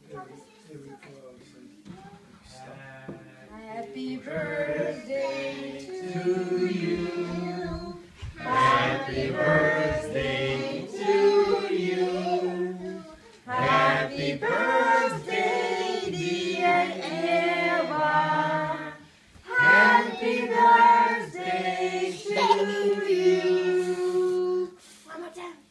Happy birthday to you. Happy birthday to you. Happy birthday, dear Eva. Happy birthday to you. One more time.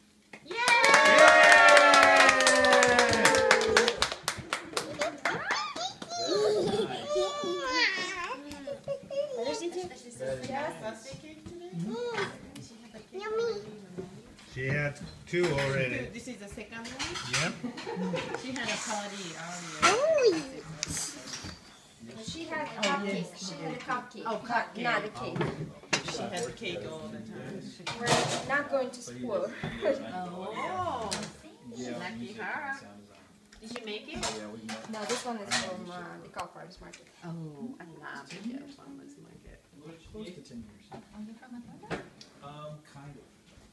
She had two already. This is the second one? Yep. She had a party earlier. She had a cupcake. She had a cupcake. Oh, cupcake. Not a cake. She has cake all the time. We're not going to spoil. Oh, lucky her. Did you make it? No, this one is from the Cow Farmers Market. Oh, I love the farmers market. Close to 10 years. Kind of.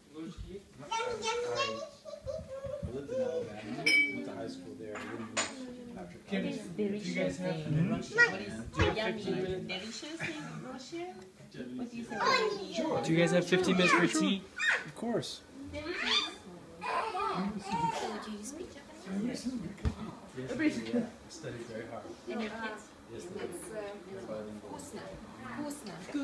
I lived in Alabama, went to high school there, I didn't move after college. Do you guys have yummy, delicious in Russia? What do you say? Sure. Do you guys have 15 minutes for tea? Of course. So do you speak Japanese? Yes, I studied very hard. And your kids? Yes, they It's bilingual. вкусно. Вкусно.